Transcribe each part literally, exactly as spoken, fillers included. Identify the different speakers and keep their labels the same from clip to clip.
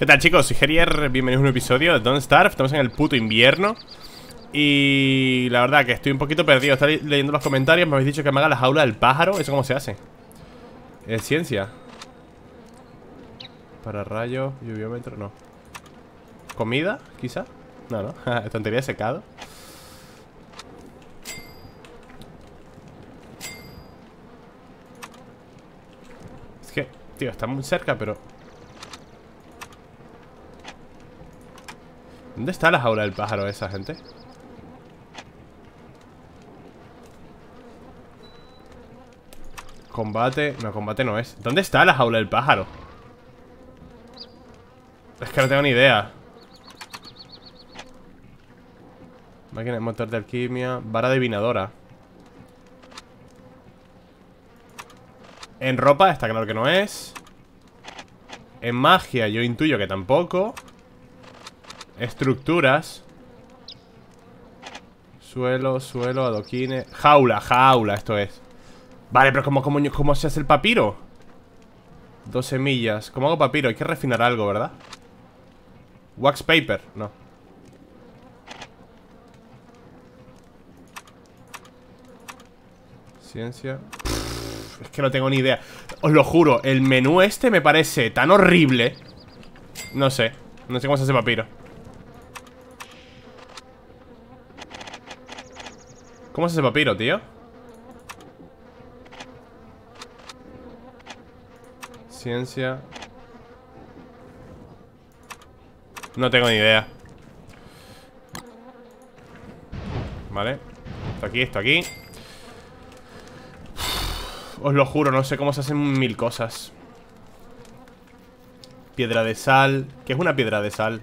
Speaker 1: ¿Qué tal, chicos? Soy Gerier, bienvenidos a un episodio de Don't Starve. Estamos en el puto invierno y la verdad que estoy un poquito perdido. Estoy leyendo los comentarios, me habéis dicho que me haga la jaula del pájaro. ¿Eso cómo se hace? Es ciencia. Para rayos, lluviómetro, no. ¿Comida, quizá? No, no, estantería de secado. Es que, tío, está muy cerca, pero... ¿dónde está la jaula del pájaro esa, gente? Combate... no, combate no es. ¿Dónde está la jaula del pájaro? Es que no tengo ni idea. Máquina de motor de alquimia. Vara adivinadora. En ropa está claro que no es. En magia yo intuyo que tampoco. Estructuras. Suelo, suelo, adoquines. Jaula, jaula, esto es. Vale, pero ¿cómo, cómo, cómo se hace el papiro? Dos semillas. ¿Cómo hago papiro? Hay que refinar algo, ¿verdad? Wax paper, no. Ciencia. Pff, es que no tengo ni idea. Os lo juro, el menú este me parece tan horrible. No sé, no sé cómo se hace papiro. ¿Cómo se hace papiro, tío? Ciencia. No tengo ni idea. Vale. Esto aquí, esto aquí. Os lo juro, no sé cómo se hacen mil cosas. Piedra de sal. ¿Qué es una piedra de sal?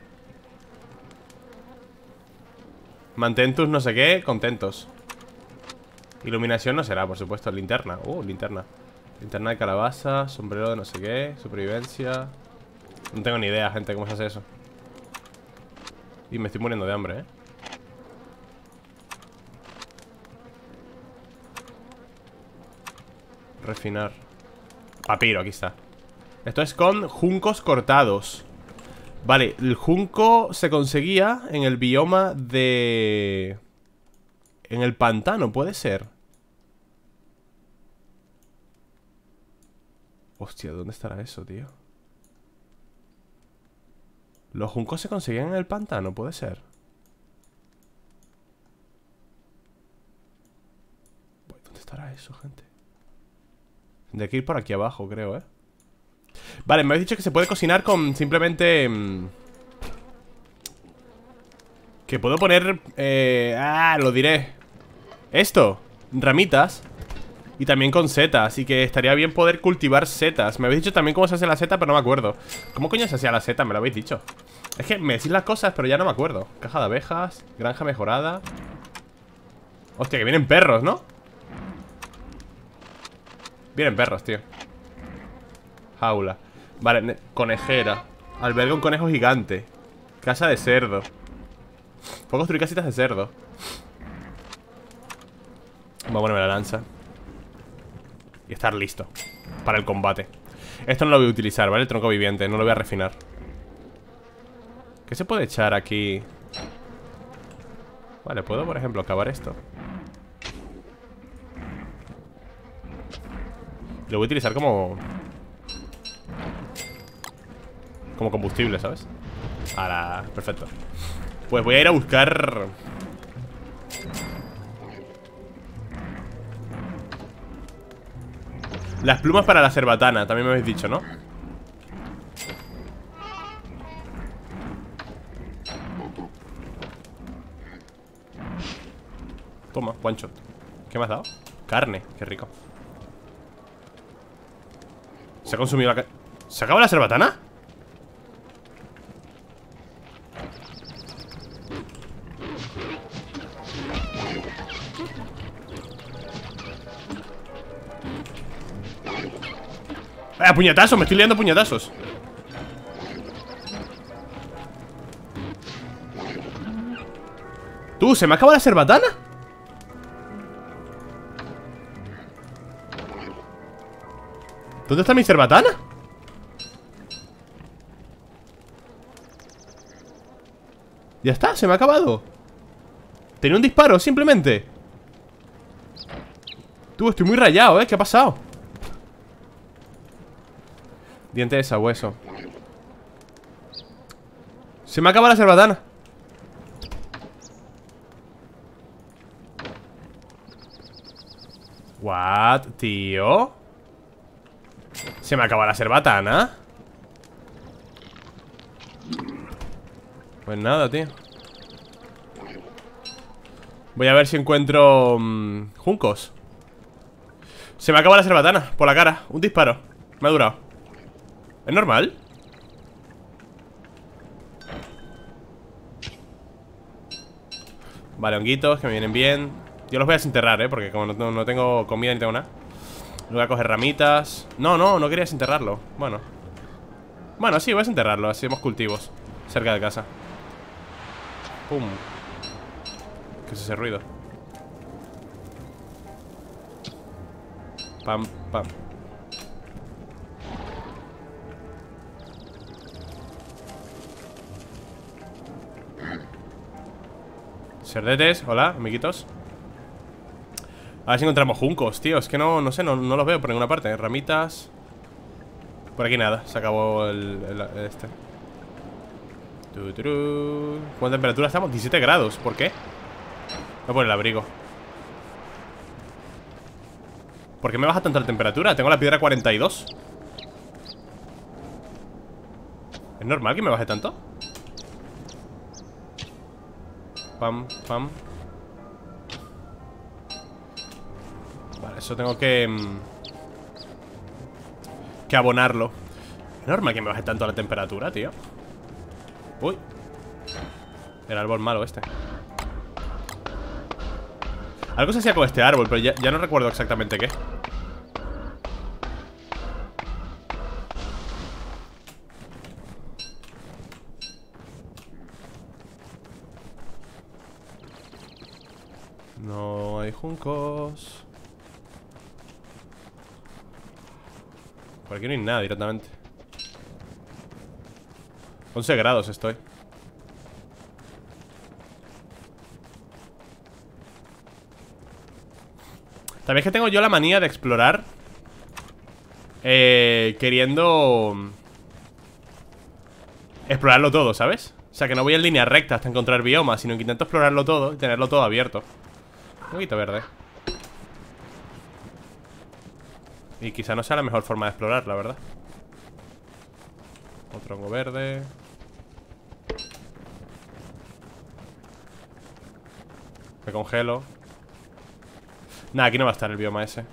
Speaker 1: Mantén tus no sé qué, contentos. Iluminación no será, por supuesto. Linterna. Uh, linterna. Linterna de calabaza. Sombrero de no sé qué. Supervivencia. No tengo ni idea, gente, cómo se hace eso. Y me estoy muriendo de hambre, eh. Refinar. Papiro, aquí está. Esto es con juncos cortados. Vale, el junco se conseguía en el bioma de... en el pantano, puede ser. Hostia, ¿dónde estará eso, tío? Los juncos se conseguían en el pantano, puede ser. ¿Dónde estará eso, gente? Tendré que ir por aquí abajo, creo, ¿eh? Vale, me habéis dicho que se puede cocinar con simplemente... Mmm, que puedo poner... Eh, ah, lo diré. Esto, ramitas. Y también con setas, así que estaría bien poder cultivar setas. Me habéis dicho también cómo se hace la seta, pero no me acuerdo. ¿Cómo coño se hacía la seta? Me lo habéis dicho. Es que me decís las cosas, pero ya no me acuerdo. Caja de abejas, granja mejorada. Hostia, que vienen perros, ¿no? Vienen perros, tío. Jaula. Vale, conejera. Alberga un conejo gigante. Casa de cerdo. Puedo construir casitas de cerdo. Voy a ponerme la lanza y estar listo para el combate. Esto no lo voy a utilizar, ¿vale? El tronco viviente, no lo voy a refinar. ¿Qué se puede echar aquí? Vale, puedo, por ejemplo, acabar esto. Lo voy a utilizar como... como combustible, ¿sabes? Ahora, perfecto. Pues voy a ir a buscar... las plumas para la cerbatana, también me habéis dicho, ¿no? Toma, one shot. ¿Qué me has dado? Carne, qué rico. ¿Se ha consumido la... ¿se acaba la cerbatana? ¡Eh, puñetazos! Me estoy liando puñetazos. ¿Tú? ¿Se me acaba la cerbatana? ¿Dónde está mi cerbatana? Ya está, se me ha acabado. Tenía un disparo, simplemente. Tú, estoy muy rayado, ¿eh? ¿Qué ha pasado? Diente de sabueso. Se me acaba la cerbatana. What, tío. Se me acaba la cerbatana. Pues nada, tío. Voy a ver si encuentro mmm, juncos. Se me acaba la cerbatana, por la cara. Un disparo, me ha durado. ¿Es normal? Vale, honguitos, que me vienen bien. Yo los voy a desenterrar, eh, porque como no, no tengo comida ni tengo nada. Voy a coger ramitas. No, no, no quería desenterrarlo. Bueno Bueno, sí, voy a desenterrarlo, así hacemos cultivos cerca de casa. Pum. ¿Qué es ese ruido? Pam, pam. Cerdetes, hola, amiguitos. A ver si encontramos juncos, tío. Es que no, no sé, no, no los veo por ninguna parte. Ramitas. Por aquí nada, se acabó el, el, el este. ¿Cuánta temperatura estamos? diecisiete grados, ¿por qué? Voy a poner el abrigo. ¿Por qué me baja tanto la temperatura? Tengo la piedra cuarenta y dos. ¿Es normal que me baje tanto? Pam, pam. Vale, eso tengo que Que abonarlo. ¿Es normal que me baje tanto la temperatura, tío? Uy. El árbol malo este. Algo se hacía con este árbol, pero ya, ya no recuerdo exactamente qué. No hay juncos. Por aquí no hay nada directamente. once grados estoy. También es que tengo yo la manía de explorar eh, queriendo explorarlo todo, ¿sabes? O sea, que no voy en línea recta hasta encontrar biomas, sino que intento explorarlo todo y tenerlo todo abierto. Un poquito verde. Y quizá no sea la mejor forma de explorar, la verdad. Otro hongo verde. Me congelo. Nah, aquí no va a estar el bioma ese.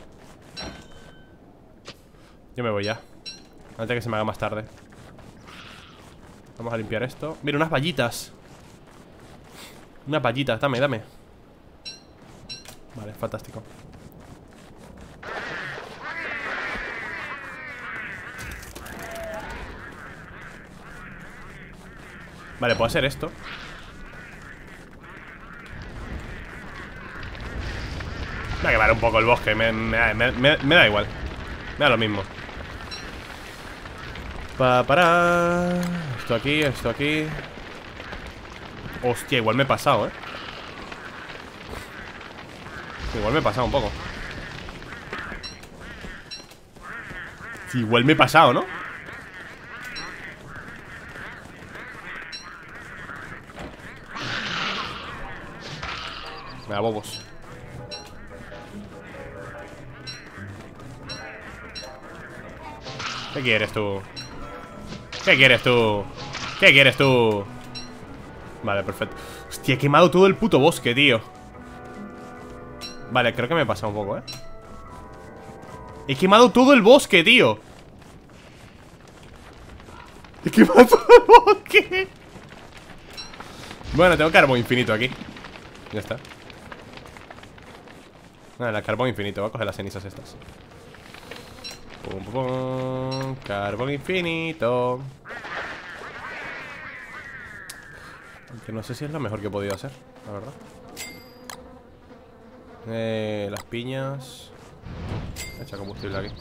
Speaker 1: Yo me voy ya, antes de que se me haga más tarde. Vamos a limpiar esto. Mira, unas vallitas. Unas vallitas, dame, dame. Vale, fantástico. Vale, puedo hacer esto. Voy a quemar un poco el bosque, me, me, me, me, me da igual. Me da lo mismo. Pa, para. Esto aquí, esto aquí. Hostia, igual me he pasado, eh. Igual me he pasado un poco. Sí, igual me he pasado, ¿no? Me da bobos. ¿Qué quieres tú? ¿Qué quieres tú? ¿Qué quieres tú? Vale, perfecto. Hostia, he quemado todo el puto bosque, tío. Vale, creo que me he pasado un poco, ¿eh? He quemado todo el bosque, tío. He quemado todo el bosque. Bueno, tengo carbón infinito aquí. Ya está. Nada, el carbón infinito. Voy a coger las cenizas estas. Pum, pum, pum. Carbón infinito. Aunque no sé si es lo mejor que he podido hacer, la verdad. Eh, las piñas. Echa combustible aquí.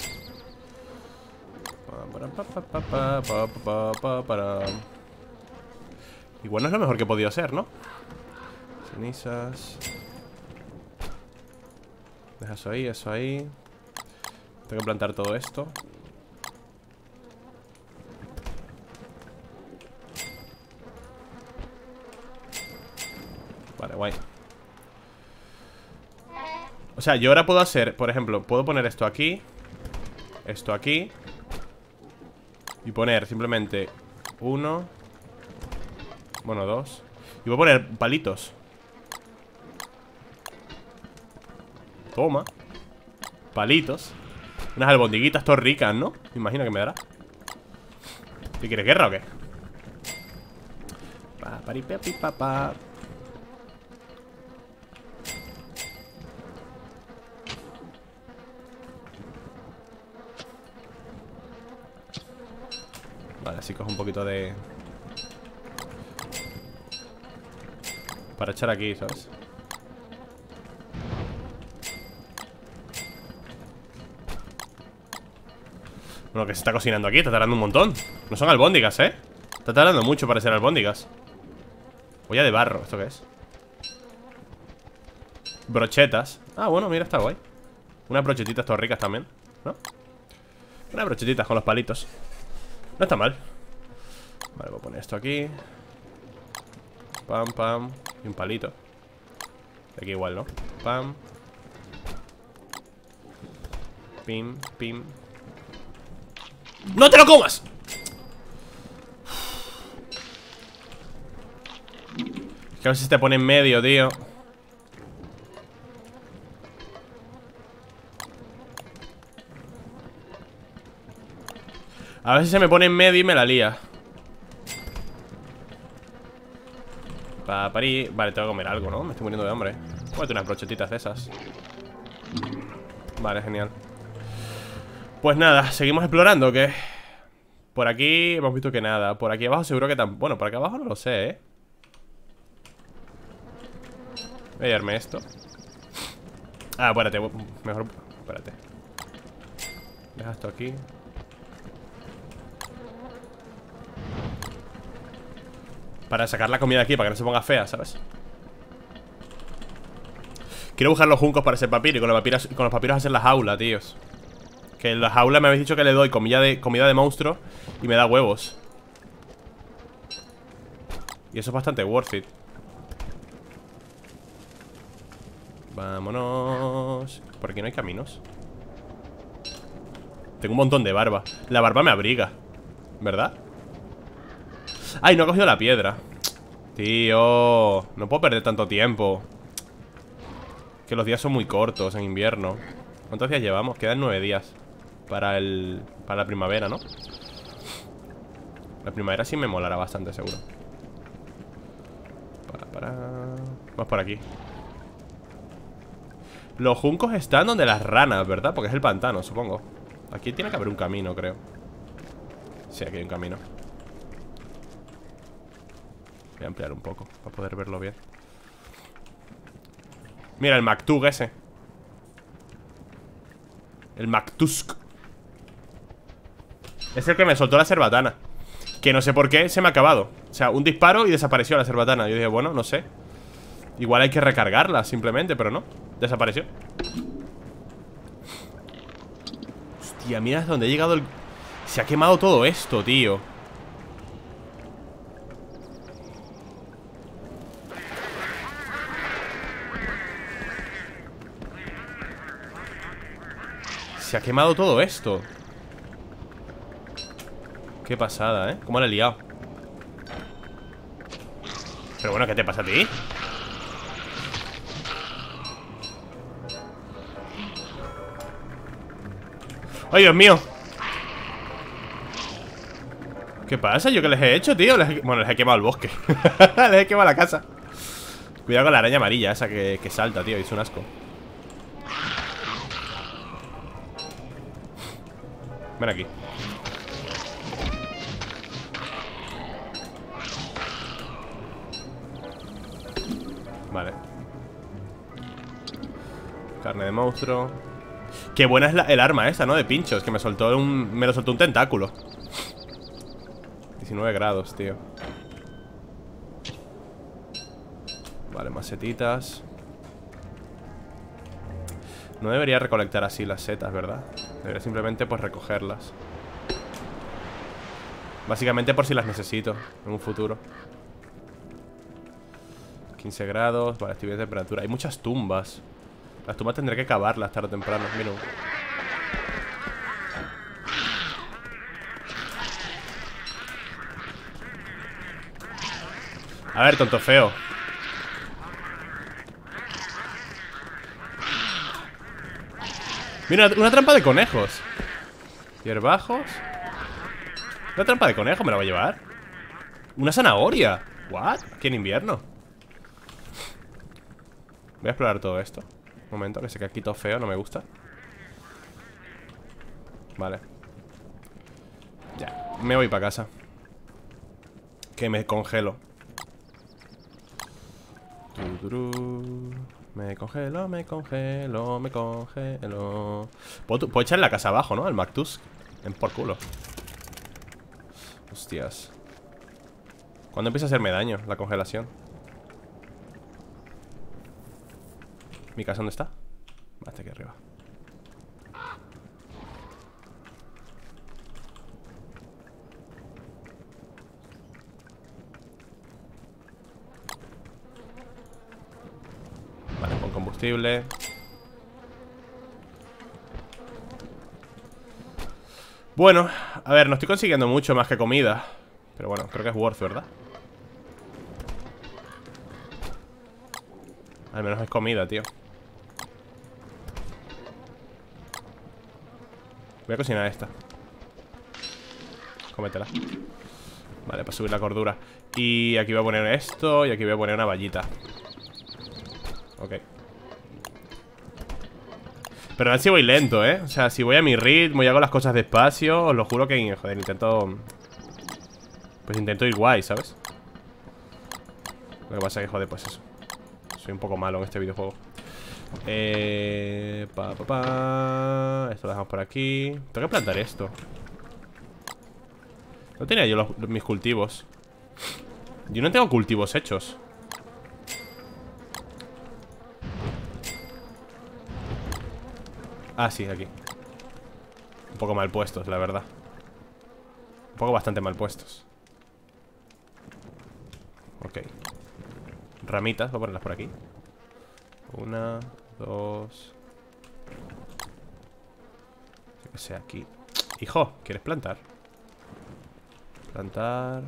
Speaker 1: Igual no es lo mejor que he podido hacer, ¿no? Cenizas. Deja eso ahí, eso ahí. Tengo que plantar todo esto. Vale, guay. O sea, yo ahora puedo hacer, por ejemplo, puedo poner esto aquí, esto aquí, y poner simplemente uno, bueno, dos. Y voy a poner palitos. Toma. Palitos. Unas albondiguitas todas ricas, ¿no? Me imagino que me dará. ¿Qué quieres, guerra o qué? Pa, pari, pepi, pa, pa. Vale, así cojo un poquito de... para echar aquí, ¿sabes? Bueno, que se está cocinando aquí, está tardando un montón. No son albóndigas, ¿eh? Está tardando mucho para ser albóndigas. Olla de barro, ¿esto qué es? Brochetas. Ah, bueno, mira, está guay. Unas brochetitas todas ricas también, ¿no? Unas brochetitas con los palitos. No está mal. Vale, voy a poner esto aquí. Pam, pam. Y un palito. Aquí igual, ¿no? Pam. Pim, pim. ¡No te lo comas! Es que a veces te pone en medio, tío. A veces se me pone en medio y me la lía. Pa, parí. Vale, tengo que comer algo, ¿no? Me estoy muriendo de hambre. Cómete unas brochetitas de esas. Vale, genial. Pues nada, ¿seguimos explorando o qué? Por aquí hemos visto que nada. Por aquí abajo seguro que tampoco. Bueno, por aquí abajo no lo sé, ¿eh? Voy a llevarme esto. Ah, espérate, mejor. Espérate. Deja esto aquí. Para sacar la comida aquí, para que no se ponga fea, ¿sabes? Quiero buscar los juncos para hacer papiro. Y con los papiros, con los papiros hacer la jaula, tíos. Que en la jaula me habéis dicho que le doy comida de, comida de monstruo y me da huevos. Y eso es bastante worth it. Vámonos. Por aquí no hay caminos. Tengo un montón de barba. La barba me abriga, ¿verdad? Ay, no he cogido la piedra. Tío, no puedo perder tanto tiempo. Que los días son muy cortos en invierno. ¿Cuántos días llevamos? Quedan nueve días Para el... para la primavera, ¿no? La primavera sí me molará bastante, seguro. Para, para... Vamos por aquí. Los juncos están donde las ranas, ¿verdad? Porque es el pantano, supongo. Aquí tiene que haber un camino, creo. Sí, aquí hay un camino. Voy a ampliar un poco para poder verlo bien. Mira, el Mactug ese. El Mactusk. Es el que me soltó la cerbatana. Que no sé por qué se me ha acabado. O sea, un disparo y desapareció la cerbatana. Yo dije, bueno, no sé. Igual hay que recargarla simplemente, pero no. Desapareció. Hostia, mira hasta dónde ha llegado el... Se ha quemado todo esto, tío. Se ha quemado todo esto. Qué pasada, ¿eh? ¿Cómo la he liado? Pero bueno, ¿qué te pasa a ti? ¡Ay, Dios mío! ¿Qué pasa? ¿Yo qué les he hecho, tío? Les he... Bueno, les he quemado el bosque. Les he quemado la casa. Cuidado con la araña amarilla esa que, que salta, tío. Es un asco. Ven aquí. Vale. Carne de monstruo. Qué buena es la, el arma esa, ¿no? De pinchos. Que me soltó un... Me lo soltó un tentáculo. diecinueve grados, tío. Vale, más setitas. No debería recolectar así las setas, ¿verdad? Debería simplemente pues recogerlas. Básicamente por si las necesito en un futuro. quince grados. Vale, estoy bien de temperatura. Hay muchas tumbas. Las tumbas tendré que cavarlas tarde o temprano. Mira. A ver, tonto feo. Mira, una trampa de conejos. Hierbajos. Una trampa de conejo, ¿me la voy a llevar? Una zanahoria. ¿What? ¿Qué en invierno? Voy a explorar todo esto. Un momento, que se queda aquí todo feo, no me gusta. Vale. Ya, me voy para casa. Que me congelo. Tururú. Me congelo, me congelo, me congelo. Puedo, puedo echar la casa abajo, ¿no? El Mactus. En por culo. Hostias. ¿Cuándo empieza a hacerme daño la congelación? ¿Mi casa dónde está? Va, está aquí arriba. Vale, con combustible. Bueno, a ver, no estoy consiguiendo mucho más que comida. Pero bueno, creo que es worth, ¿verdad? Al menos es comida, tío. Voy a cocinar esta. Cómetela. Vale, para subir la cordura. Y aquí voy a poner esto. Y aquí voy a poner una vallita. Ok. Pero ahora sí voy lento, ¿eh? O sea, si voy a mi ritmo y hago las cosas despacio, os lo juro que, joder, intento... Pues intento ir guay, ¿sabes? Lo que pasa es que, joder, pues eso. Soy un poco malo en este videojuego. Eh... Pa, pa, pa. Esto lo dejamos por aquí. Tengo que plantar esto. No tenía yo los, los, mis cultivos. Yo no tengo cultivos hechos. Ah, sí, aquí. Un poco mal puestos, la verdad. Un poco bastante mal puestos. Ok. Ramitas, voy a ponerlas por aquí. Una, dos. Yo que sé, aquí. Hijo, ¿quieres plantar? Plantar.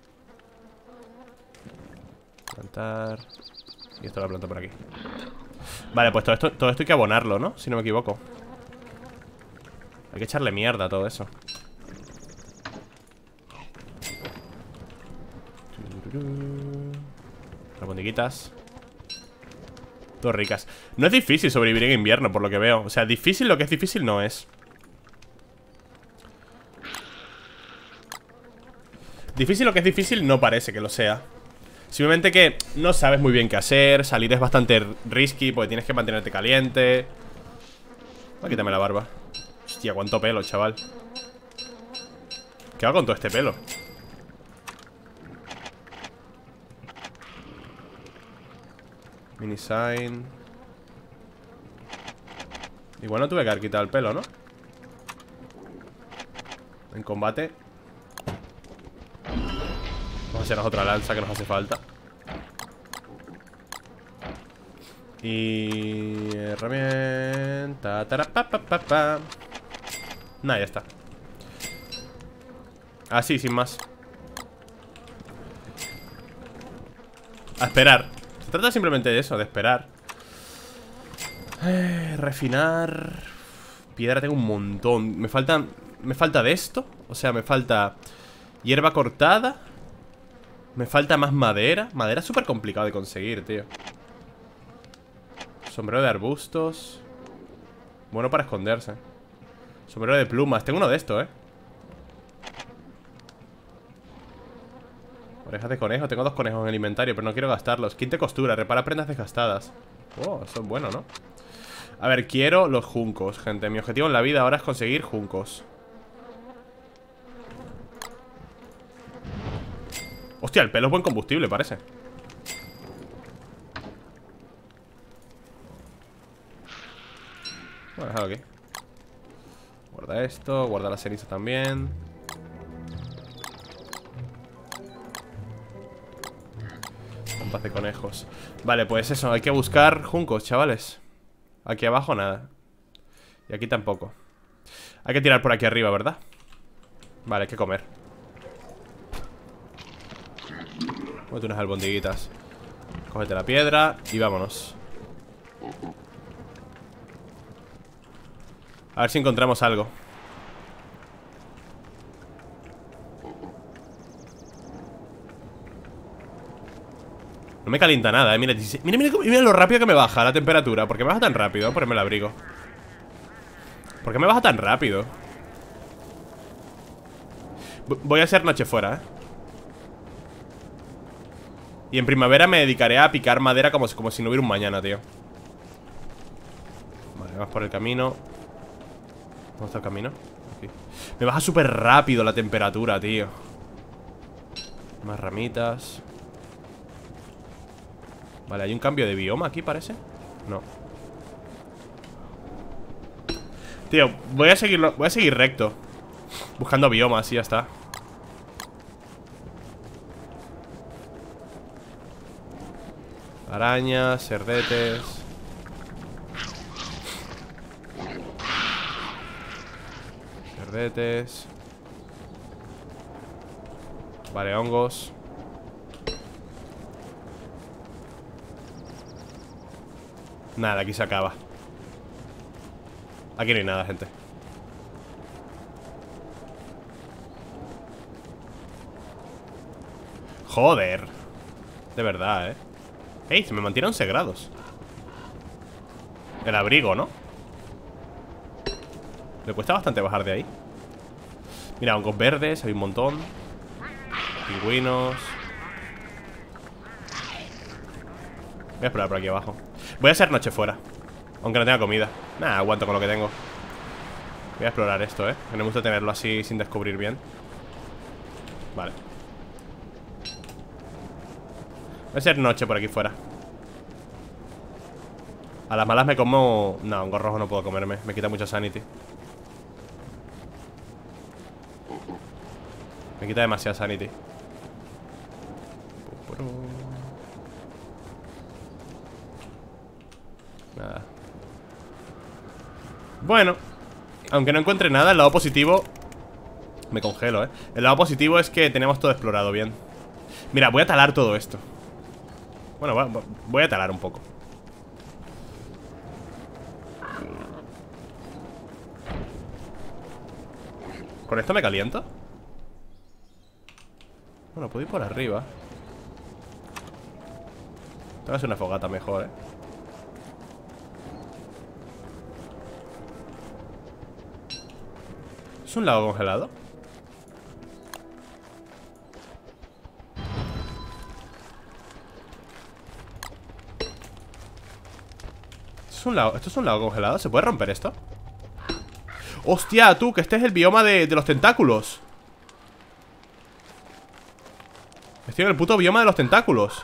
Speaker 1: Plantar. Y esto lo planto por aquí. Vale, pues todo esto, todo esto hay que abonarlo, ¿no? Si no me equivoco. Hay que echarle mierda a todo eso. Albondiguitas. Todo ricas. No es difícil sobrevivir en invierno, por lo que veo. O sea, difícil lo que es difícil no es. Difícil lo que es difícil no parece que lo sea. Simplemente que no sabes muy bien qué hacer. Salir es bastante risky porque tienes que mantenerte caliente. Voy a quitarme la barba. Hostia, cuánto pelo, chaval. ¿Qué hago con todo este pelo? Mini sign. Igual no tuve que haber quitado el pelo, ¿no? En combate. Vamos a hacernos otra lanza que nos hace falta. Y... herramienta. Tarapapapapa. Nah, ya está. Así, sin más. A esperar. Se trata simplemente de eso, de esperar. eh, Refinar. Piedra tengo un montón. Me faltan... Me falta de esto. O sea, me falta hierba cortada. Me falta más madera. Madera es súper complicado de conseguir, tío. Sombrero de arbustos. Bueno para esconderse. Sombrero de plumas. Tengo uno de estos, eh. Orejas de conejo. Tengo dos conejos en el inventario, pero no quiero gastarlos. Quinte costura. Repara prendas desgastadas. Oh, eso es bueno, ¿no? A ver, quiero los juncos, gente. Mi objetivo en la vida ahora es conseguir juncos. Hostia, el pelo es buen combustible, parece. Bueno, déjalo aquí. Guarda esto, guarda la ceniza también. Un paz de conejos. Vale, pues eso, hay que buscar juncos, chavales. Aquí abajo nada. Y aquí tampoco. Hay que tirar por aquí arriba, ¿verdad? Vale, hay que comer. Cómete unas albondiguitas. Cógete la piedra y vámonos. A ver si encontramos algo. No me calienta nada, eh. Mira, mira, mira, mira lo rápido que me baja la temperatura. ¿Por qué me baja tan rápido? Ponerme el abrigo. ¿Por qué me baja tan rápido? Voy a hacer noche fuera, eh. Y en primavera me dedicaré a picar madera como, como si no hubiera un mañana, tío. Vale, vamos por el camino. ¿Dónde está el camino? Aquí. Me baja súper rápido la temperatura, tío. Más ramitas. Vale, hay un cambio de bioma aquí, parece. No. Tío, voy a seguirlo, voy a seguir recto, buscando biomas y ya está. Arañas, cerdetes. Cerdetes. Vale, hongos. Nada, aquí se acaba. Aquí no hay nada, gente. Joder. De verdad, eh. Ey, se me mantiene once grados. El abrigo, ¿no? Le cuesta bastante bajar de ahí. Mira, hongos verdes, hay un montón. Pingüinos. Voy a explorar por aquí abajo. Voy a hacer noche fuera, aunque no tenga comida. Nah, aguanto con lo que tengo. Voy a explorar esto, eh. Que no me gusta tenerlo así sin descubrir bien. Vale. Voy a hacer noche por aquí fuera. A las malas me como... No, hongo rojo no puedo comerme. Me quita mucho sanity. Me quita demasiada sanity. Nada. Bueno, aunque no encuentre nada, el lado positivo... Me congelo, eh. El lado positivo es que tenemos todo explorado bien. Mira, voy a talar todo esto. Bueno, voy a talar un poco. ¿Con esto me caliento? Bueno, puedo ir por arriba. Tengo que hacer una fogata mejor, eh. ¿Es un lago congelado? ¿Es un lago? ¿Esto es un lago congelado? ¿Se puede romper esto? ¡Hostia, tú! Que este es el bioma de, de los tentáculos. Estoy en el puto bioma de los tentáculos.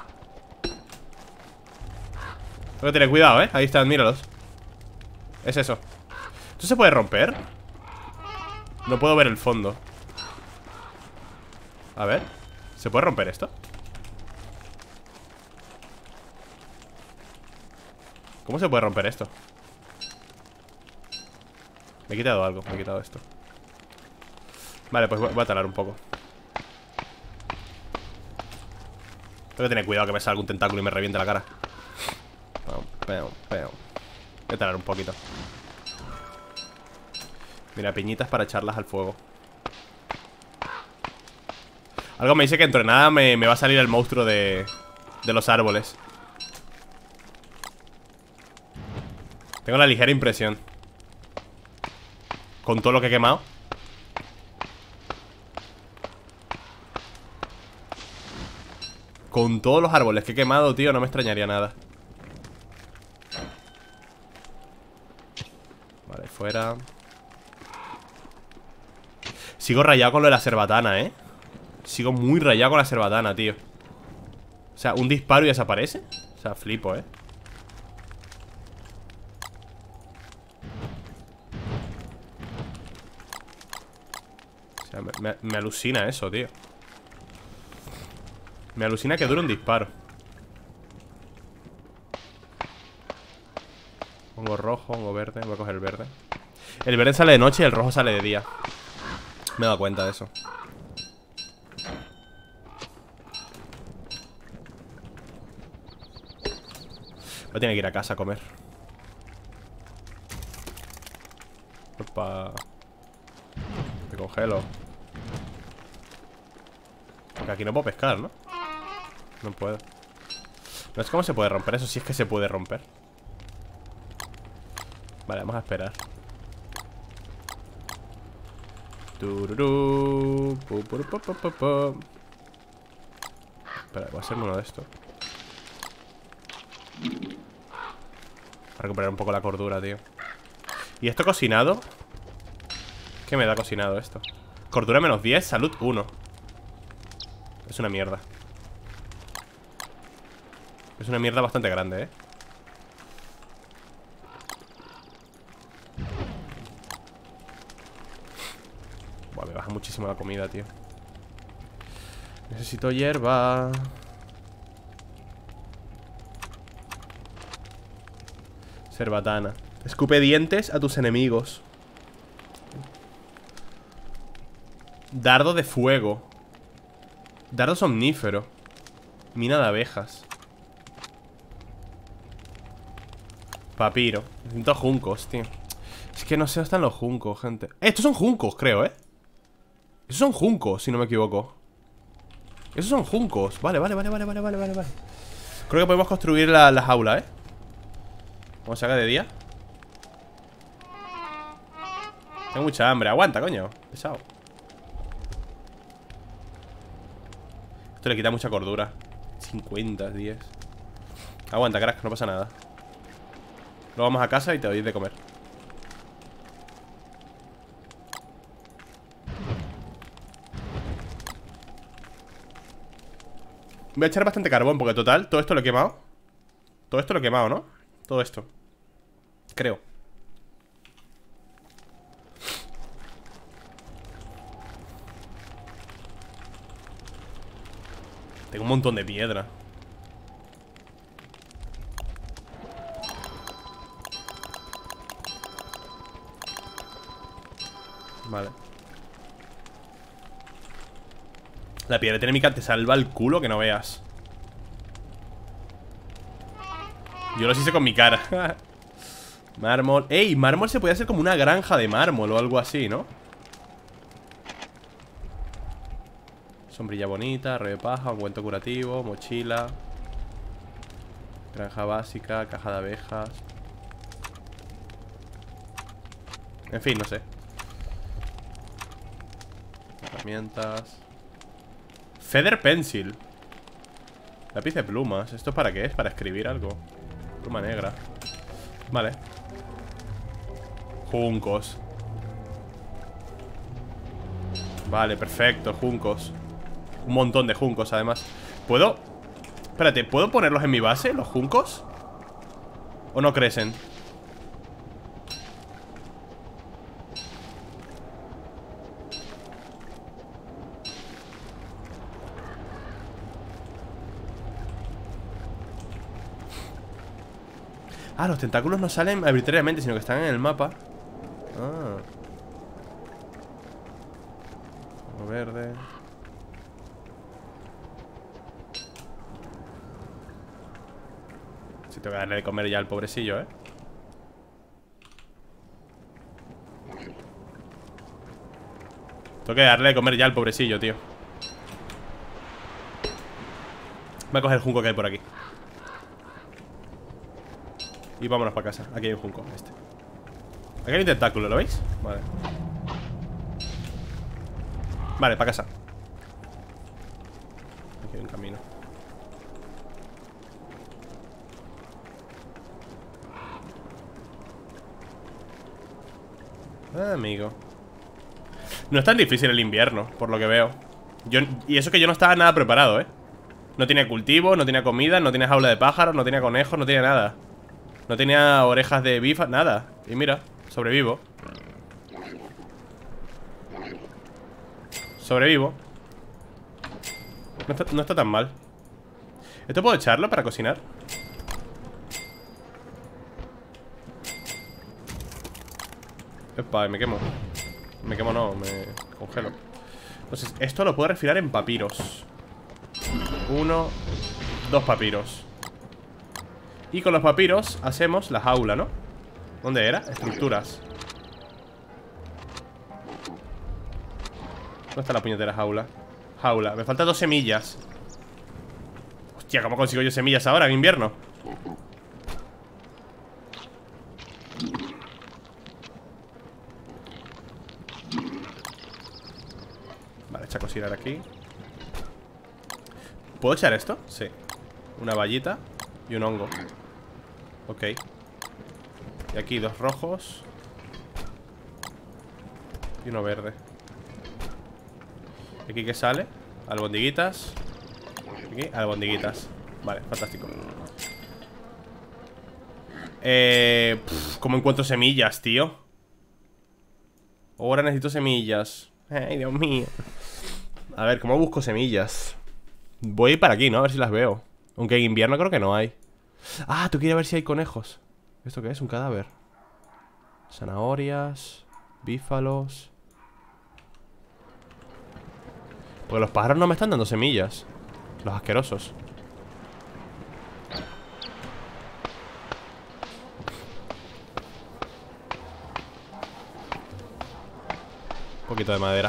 Speaker 1: Tengo que tener cuidado, ¿eh? Ahí están, míralos. Es eso. ¿Esto se puede romper? No puedo ver el fondo. A ver. ¿Se puede romper esto? ¿Cómo se puede romper esto? Me he quitado algo, me he quitado esto. Vale, pues voy a talar un poco. Tengo que tener cuidado que me salga un tentáculo y me reviente la cara. Voy a talar un poquito. Mira, piñitas para echarlas al fuego. Algo me dice que entre nada me, me va a salir el monstruo de, de los árboles. Tengo la ligera impresión. Con todo lo que he quemado. Con todos los árboles que he quemado, tío, no me extrañaría nada. Vale, fuera. Sigo rayado con lo de la cerbatana, eh. Sigo muy rayado con la cerbatana, tío. O sea, un disparo y desaparece. O sea, flipo, eh. O sea, me, me, me alucina eso, tío. Me alucina que dure un disparo. Pongo rojo, pongo verde. Voy a coger el verde. El verde sale de noche y el rojo sale de día. Me he dado cuenta de eso. Voy a tener que ir a casa a comer. Opa. Me congelo. Porque aquí no puedo pescar, ¿no? No puedo. No sé cómo se puede romper eso. Si es que se puede romper. Vale, vamos a esperar. Tururú. Pu, pu, pu, pu, pu, pu. Espera, voy a hacerme uno de estos. Para recuperar un poco la cordura, tío. ¿Y esto cocinado? ¿Qué me da cocinado esto? Cordura menos diez, salud uno. Es una mierda. Es una mierda bastante grande, ¿eh? Buah, me baja muchísimo la comida, tío. Necesito hierba. Cerbatana. Escupe dientes a tus enemigos. Dardo de fuego. Dardo somnífero. Mina de abejas. Papiro. Necesito juncos, tío. Es que no sé dónde están los juncos, gente. Eh, estos son juncos, creo, ¿eh? Esos son juncos, si no me equivoco. Esos son juncos. Vale, vale, vale, vale, vale, vale, vale, vale. Creo que podemos construir la, la jaula, ¿eh? Vamos a sacar de día. Tengo mucha hambre. Aguanta, coño. Pesado. Esto le quita mucha cordura. cincuenta, diez. Aguanta, crack, no pasa nada. Luego vamos a casa y te doy de comer. Voy a echar bastante carbón porque total, todo esto lo he quemado. Todo esto lo he quemado, ¿no? Todo esto. Creo. Tengo un montón de piedra. Vale. La piedra térmica te salva el culo que no veas. Yo los hice con mi cara. Mármol. ¡Ey! Mármol se puede hacer como una granja de mármol o algo así, ¿no? Sombrilla bonita, re de paja, ungüento curativo, mochila. Granja básica, caja de abejas. En fin, no sé. Herramientas. Feather pencil. Lápiz de plumas. ¿Esto para qué es? Para escribir algo. Pluma negra. Vale. Juncos. Vale, perfecto, juncos. Un montón de juncos, además. ¿Puedo? Espérate, ¿puedo ponerlos en mi base, los juncos? ¿O no crecen? Ah, los tentáculos no salen arbitrariamente, sino que están en el mapa. Ah. Verde. Si tengo que darle de comer ya al pobrecillo, ¿eh? Tengo que darle de comer ya al pobrecillo, tío. Voy a coger el junco que hay por aquí. Y vámonos para casa. Aquí hay un junco, este. Aquí hay un tentáculo, ¿lo veis? Vale. Vale, para casa. Aquí hay un camino. Ah, amigo. No es tan difícil el invierno, por lo que veo. Yo, y eso que yo no estaba nada preparado, ¿eh? No tenía cultivo, no tenía comida, no tenía jaula de pájaros, no tenía conejos, no tenía nada. No tenía orejas de bifa, nada. Y mira, sobrevivo. Sobrevivo. No está, no está tan mal. ¿Esto puedo echarlo para cocinar? Epa, me quemo. Me quemo no, me congelo. Entonces, esto lo puedo refilar en papiros. Uno, dos papiros. Y con los papiros hacemos la jaula, ¿no? ¿Dónde era? Estructuras. ¿Dónde está la puñetera jaula? Jaula, me faltan dos semillas. Hostia, ¿cómo consigo yo semillas ahora en invierno? Vale, echa a cocinar aquí. ¿Puedo echar esto? Sí. Una vallita y un hongo. Ok. Y aquí dos rojos y uno verde. ¿Y aquí qué sale? Albondiguitas. Aquí, albondiguitas. Vale, fantástico. Eh... Pff, ¿cómo encuentro semillas, tío? Ahora necesito semillas. Ay, Dios mío. A ver, ¿cómo busco semillas? Voy a ir para aquí, ¿no? A ver si las veo. Aunque en invierno creo que no hay. Ah, tú quieres ver si hay conejos. ¿Esto qué es? Un cadáver. Zanahorias. Bífalos. Porque los pájaros no me están dando semillas. Los asquerosos. Un poquito de madera.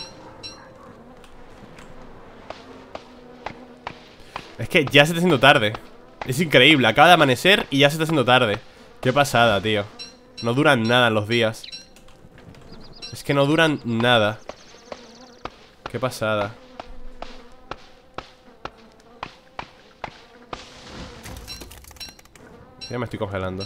Speaker 1: Es que ya se está haciendo tarde. Es increíble, acaba de amanecer y ya se está haciendo tarde. Qué pasada, tío. No duran nada los días. Es que no duran nada. Qué pasada. Ya me estoy congelando.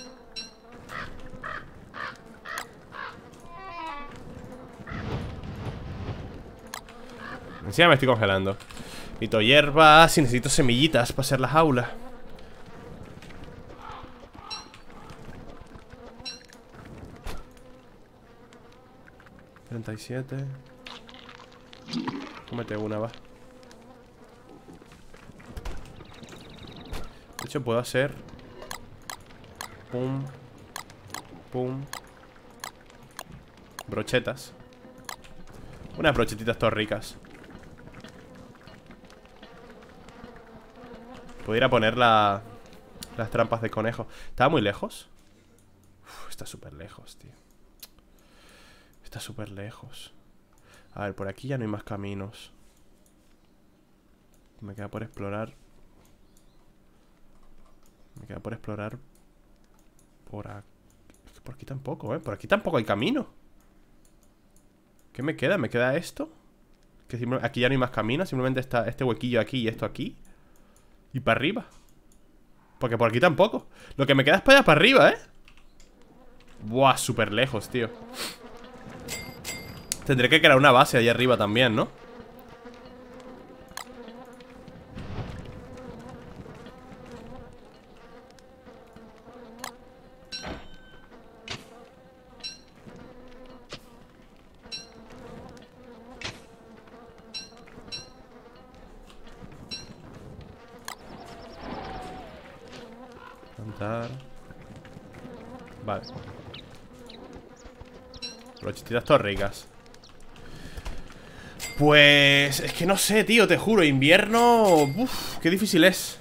Speaker 1: Encima me estoy congelando. Necesito hierbas y necesito semillitas para hacer la jaula. treinta y siete. Cómete una, va. De hecho puedo hacer Pum Pum brochetas. Unas brochetitas todas ricas. Pudiera poner la, las trampas de conejo. ¿Estaba muy lejos? Uf, está súper lejos, tío. Está súper lejos. A ver, por aquí ya no hay más caminos. Me queda por explorar. Me queda por explorar. Por aquí. Por aquí tampoco, ¿eh? Por aquí tampoco hay camino. ¿Qué me queda? ¿Me queda esto? Que aquí ya no hay más camino. Simplemente está este huequillo aquí y esto aquí. Y para arriba. Porque por aquí tampoco. Lo que me queda es para allá, para arriba, ¿eh? Buah, súper lejos, tío. Tendré que crear una base ahí arriba también, ¿no? Plantar. Vale. Brochetitas todas ricas. Pues... es que no sé, tío, te juro. Invierno... Uf, qué difícil es.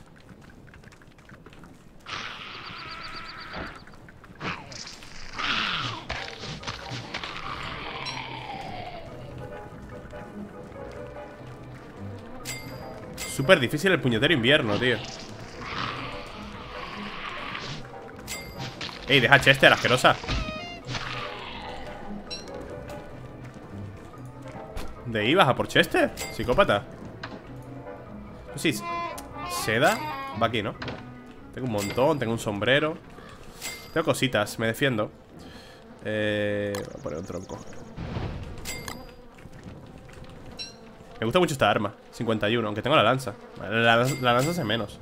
Speaker 1: Súper difícil el puñetero invierno, tío. Ey, deja Chester, asquerosa. ¿De ahí vas a por Chester? Psicópata. Sí, seda. Va aquí, ¿no? Tengo un montón, tengo un sombrero. Tengo cositas, me defiendo. Eh, voy a poner un tronco. Me gusta mucho esta arma, cincuenta y uno, aunque tengo la lanza. La, la lanza hace menos.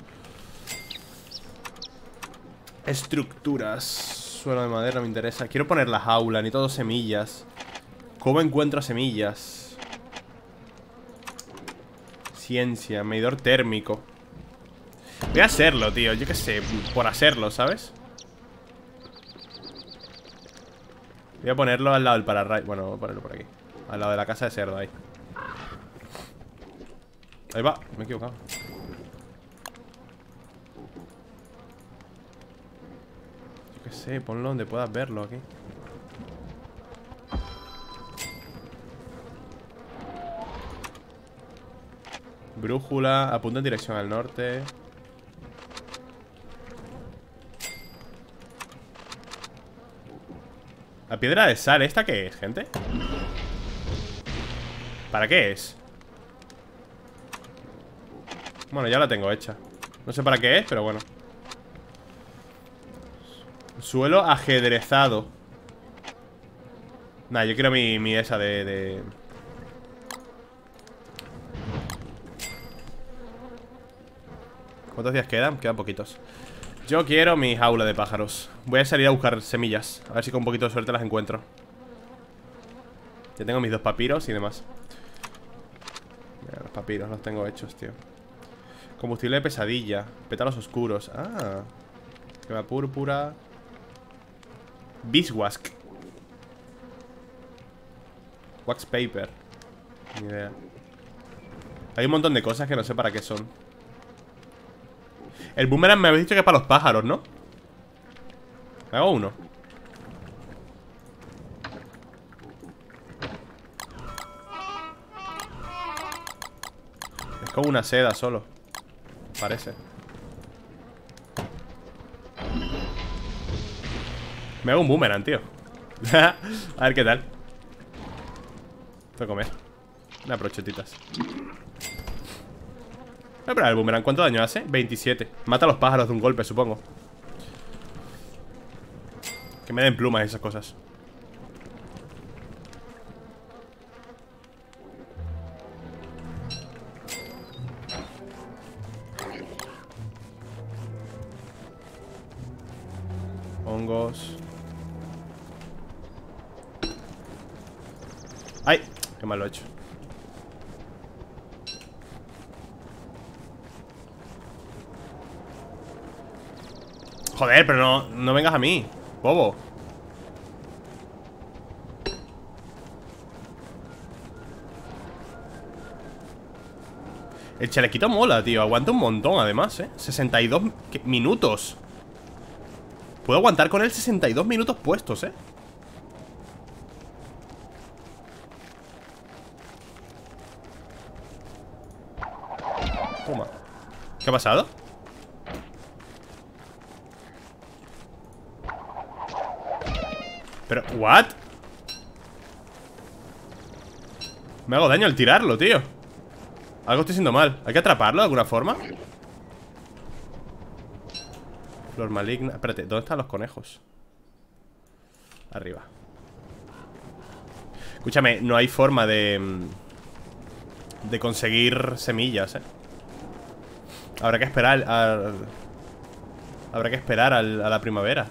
Speaker 1: Estructuras. Suelo de madera me interesa. Quiero poner la jaula, ni todo semillas. ¿Cómo encuentro semillas? Ciencia, medidor térmico. Voy a hacerlo, tío, yo qué sé, por hacerlo, ¿sabes? Voy a ponerlo al lado del pararray. Bueno, voy a ponerlo por aquí, al lado de la casa de cerdo, ahí. Ahí va, me he equivocado. Yo qué sé, ponlo donde puedas verlo aquí. Brújula, apunta en dirección al norte. La piedra de sal, ¿esta qué es, gente? ¿Para qué es? Bueno, ya la tengo hecha. No sé para qué es, pero bueno. Suelo ajedrezado. Nah, yo quiero mi, mi esa de, de... ¿Cuántos días quedan? Quedan poquitos. Yo quiero mi jaula de pájaros. Voy a salir a buscar semillas. A ver si con un poquito de suerte las encuentro. Ya tengo mis dos papiros y demás. Mira, los papiros los tengo hechos, tío. Combustible de pesadilla. Pétalos oscuros. Ah. Quema púrpura. Beeswax. Wax paper. Ni idea. Hay un montón de cosas que no sé para qué son. El boomerang me habéis dicho que es para los pájaros, ¿no? Me hago uno. Es como una seda solo. Parece. Me hago un boomerang, tío. A ver qué tal. Voy a comer unas brochetitas. Voy a probar el boomerang. ¿Cuánto daño hace? veintisiete. Mata a los pájaros de un golpe, supongo. Que me den plumas y esas cosas. Hongos. ¡Ay! Qué mal lo he hecho. Joder, pero no, no vengas a mí, bobo. El chalequito mola, tío. Aguanta un montón, además, eh sesenta y dos minutos. Puedo aguantar con él sesenta y dos minutos puestos, eh Toma. ¿Qué ha pasado? Pero, ¿what? Me hago daño al tirarlo, tío. Algo estoy haciendo mal. ¿Hay que atraparlo de alguna forma? Flor maligna. Espérate, ¿dónde están los conejos? Arriba. Escúchame, no hay forma de... de conseguir semillas, eh Habrá que esperar al... Habrá que esperar al, a la primavera.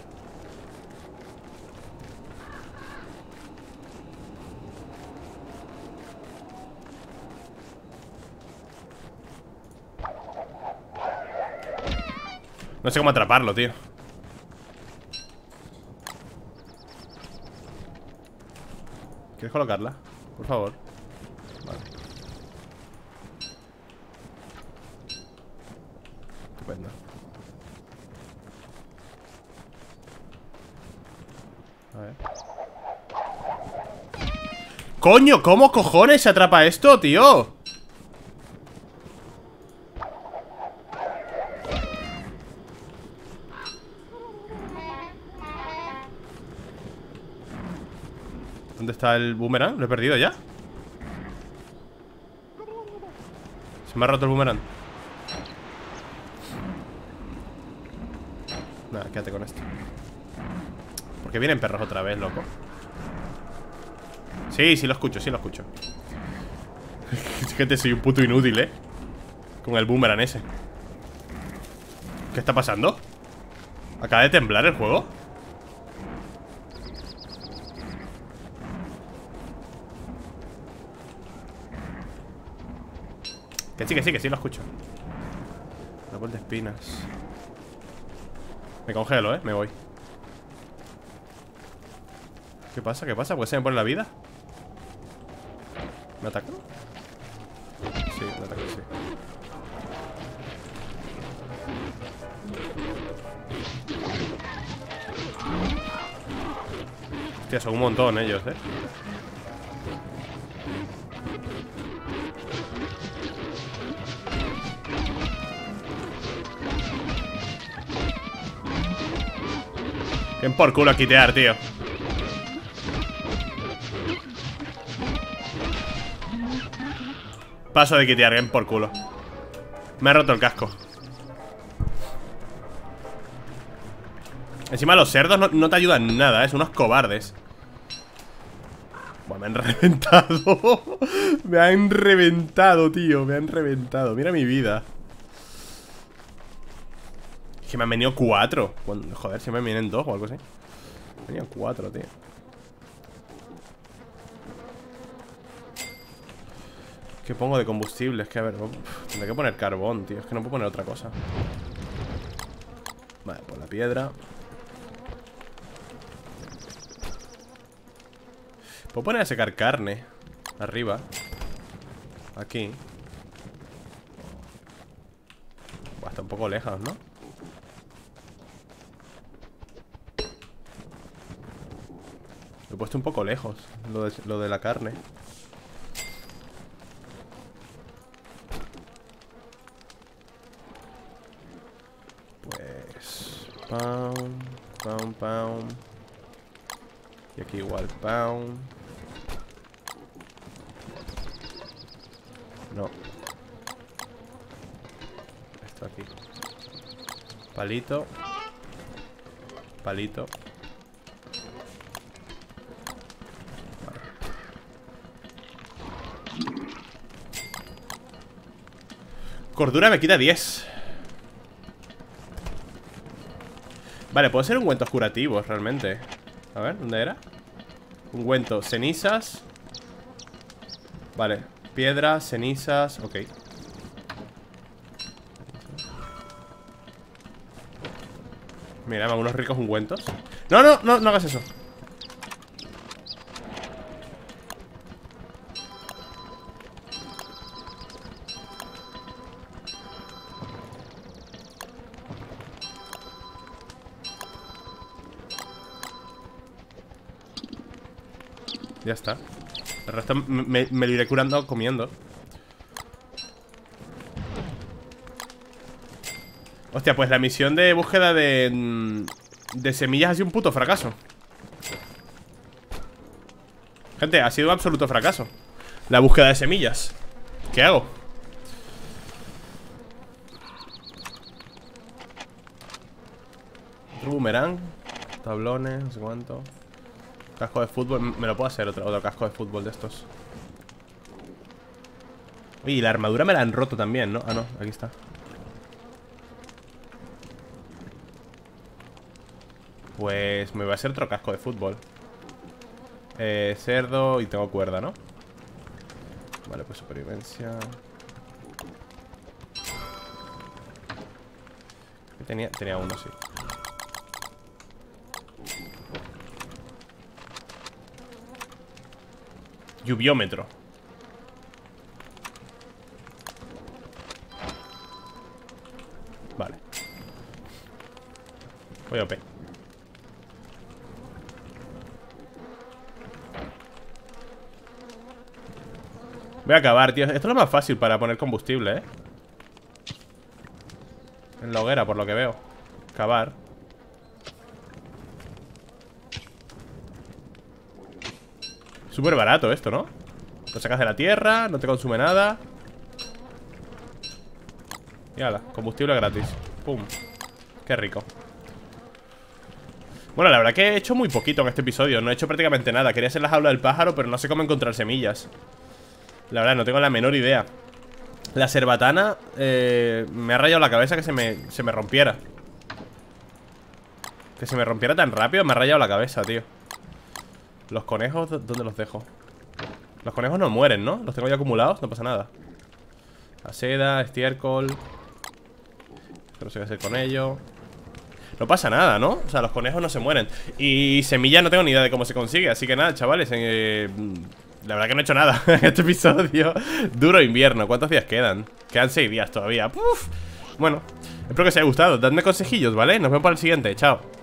Speaker 1: No sé cómo atraparlo, tío. ¿Quieres colocarla? Por favor. Vale. Estupendo. A ver. ¡Coño! ¿Cómo cojones se atrapa esto, tío? ¿Dónde está el boomerang? ¿Lo he perdido ya? Se me ha roto el boomerang. Nada, quédate con esto. ¿Por qué vienen perros otra vez, loco? Sí, sí lo escucho, sí lo escucho. Gente, soy un puto inútil, eh con el boomerang ese. ¿Qué está pasando? ¿Acaba de temblar el juego? Que sí, que sí, que sí lo escucho. Árbol de espinas. Me congelo, eh, me voy. ¿Qué pasa? ¿Qué pasa? ¿Por qué se me pone la vida? ¿Me atacó? Sí, me atacó, sí. Hostia, son un montón ellos, eh. Ven por culo a quitear, tío. Paso de quitear, ven por culo. Me ha roto el casco. Encima los cerdos no, no te ayudan en nada, ¿eh? Son unos cobardes. Buah, me han reventado. Me han reventado, tío. Me han reventado. Mira mi vida. Es que me han venido cuatro. Cuando, joder, si me vienen dos o algo así. Me han venido cuatro, tío. ¿Qué pongo de combustible? Es que a ver, uf, tendré que poner carbón, tío. Es que no puedo poner otra cosa. Vale, pues la piedra. Puedo poner a secar carne arriba. Aquí. Buah, está un poco lejos, ¿no? Lo he puesto un poco lejos, lo de, lo de la carne. Pues... Pam, pam, pam. Y aquí igual, pam. No. Esto aquí. Palito. Palito. Vale. Cordura me quita diez. Vale, puedo ser ungüentos curativos realmente. A ver, ¿dónde era? Ungüento, cenizas. Vale, piedra, cenizas, ok. Mira, algunos ricos ungüentos. No, no, no, no hagas eso. Ya está. El resto me, me, me lo iré curando comiendo. Hostia, pues la misión de búsqueda de De semillas ha sido un puto fracaso. Gente, ha sido un absoluto fracaso la búsqueda de semillas. ¿Qué hago? Otro boomerang. Tablones, no sé cuánto. Casco de fútbol, me lo puedo hacer otro, otro casco de fútbol de estos. Oye, y la armadura me la han roto también, ¿no? Ah, no, aquí está. Pues me voy a hacer otro casco de fútbol. Eh, cerdo y tengo cuerda, ¿no? Vale, pues supervivencia. Tenía, tenía uno, sí. Lluviómetro. Vale. Voy a O P. Voy a acabar, tío. Esto es lo más fácil para poner combustible, ¿eh? En la hoguera, por lo que veo. Cavar. Súper barato esto, ¿no? Lo sacas de la tierra, no te consume nada. Y ala, combustible gratis. Pum. Qué rico. Bueno, la verdad que he hecho muy poquito en este episodio. No he hecho prácticamente nada. Quería hacer la jaula del pájaro, pero no sé cómo encontrar semillas. La verdad, no tengo la menor idea. La cerbatana eh, me ha rayado la cabeza que se me, se me rompiera. Que se me rompiera tan rápido me ha rayado la cabeza, tío. Los conejos, ¿dónde los dejo? Los conejos no mueren, ¿no? Los tengo ya acumulados, no pasa nada. La seda, estiércol. No sé qué hacer con ello. No pasa nada, ¿no? O sea, los conejos no se mueren. Y semilla no tengo ni idea de cómo se consigue. Así que nada, chavales, eh, la verdad que no he hecho nada en este episodio. Duro invierno, ¿cuántos días quedan? Quedan seis días todavía. Uf. Bueno, espero que os haya gustado. Dadme consejillos, ¿vale? Nos vemos para el siguiente, chao.